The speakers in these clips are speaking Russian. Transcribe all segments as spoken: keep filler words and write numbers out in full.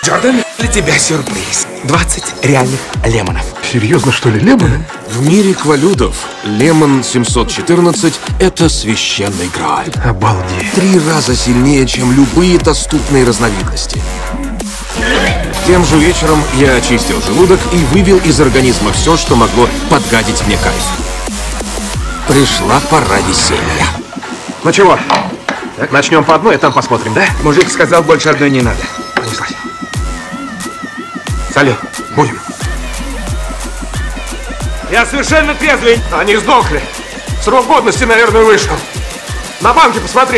Джордан, для тебя сюрприз. двадцать реальных лемонов. Серьезно, что ли, лемоны? В мире квалюдов лемон семьсот четырнадцать – это священный грааль. Обалдеть. Три раза сильнее, чем любые доступные разновидности. Тем же вечером я очистил желудок и вывел из организма все, что могло подгадить мне кайф. Пришла пора веселья. Ну чего, так, начнем по одной, а там посмотрим, да? Мужик сказал, больше одной не надо. Понеслась. Салют, будем. Я совершенно трезвый. Они сдохли. Срок годности, наверное, вышел. На банке посмотри.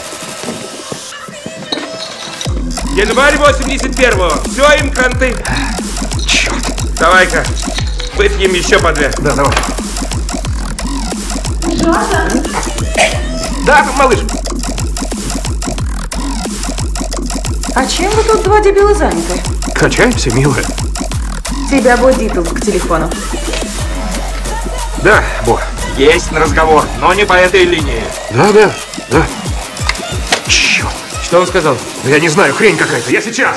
Январь восемьдесят первого. Все, им кранты. Черт. Давай-ка, выпьем еще по две. Да, давай. Да, малыш. А чем вы тут два дебила заняты? Качаемся, милая. Тебя Боди тут к телефону. Да, Бо. Есть разговор, но не по этой линии. Да, да, да. Черт. Что он сказал? Я не знаю, хрень какая-то. Я сейчас.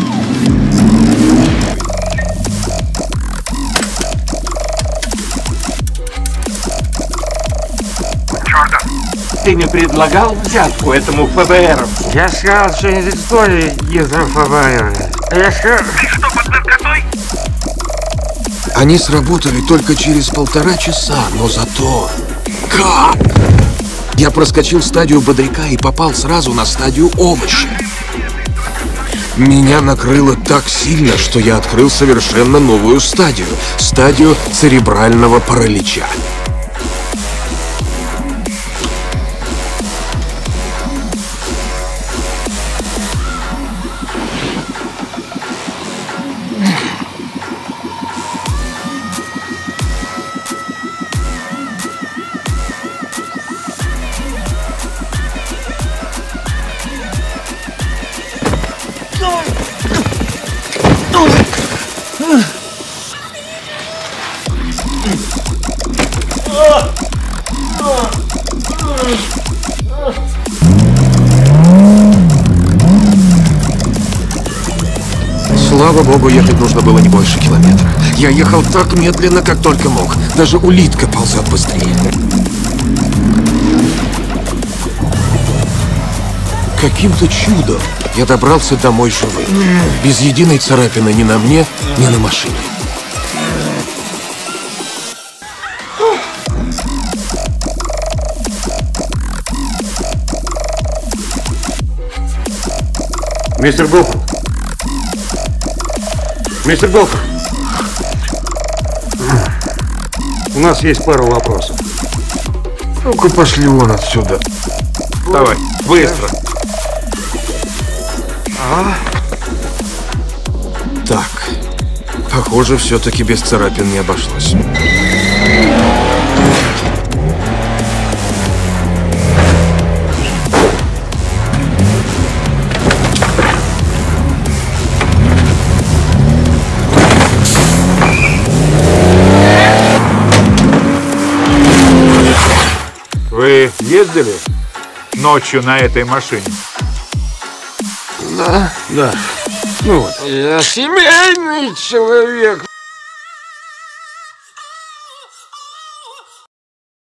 Ты не предлагал взятку этому ФБР? Я сказал, что не истории из ФБР. Я сказал... Ты что, под наркотой? Они сработали только через полтора часа, но зато... Как? Я проскочил стадию бодряка и попал сразу на стадию овоща. Меня накрыло так сильно, что я открыл совершенно новую стадию. Стадию церебрального паралича. Слава богу, ехать нужно было не больше километра. Я ехал так медленно, как только мог. Даже улитка ползет быстрее. Каким-то чудом я добрался домой живым. Без единой царапины ни на мне, ни на машине. Мистер Голфорд. Мистер Голфорд. У нас есть пару вопросов. Ну-ка пошли вон отсюда. Давай, быстро. А? Так, похоже, все-таки без царапин не обошлось. Вы ездили ночью на этой машине? Да. Да. Ну вот. Я семейный человек.